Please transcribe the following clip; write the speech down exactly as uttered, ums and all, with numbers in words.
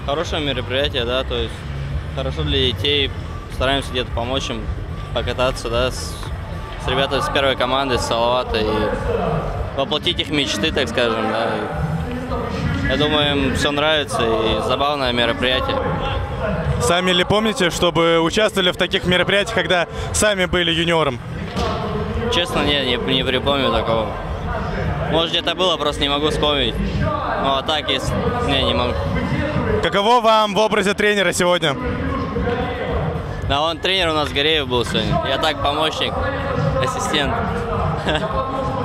Хорошее мероприятие, да, то есть хорошо для детей. Стараемся где-то помочь им покататься, да, с, с ребятами с первой команды, с Салавата, и воплотить их мечты, так скажем, да. И, я думаю, им все нравится, и забавное мероприятие. Сами ли помните, чтобы участвовали в таких мероприятиях, когда сами были юниором? Честно, не, не, не припомню такого. Может, где-то было, просто не могу вспомнить. Ну, а так, если... Не, не могу. Каково вам в образе тренера сегодня? Да, он тренер у нас Гореев был сегодня. Я так помощник, ассистент.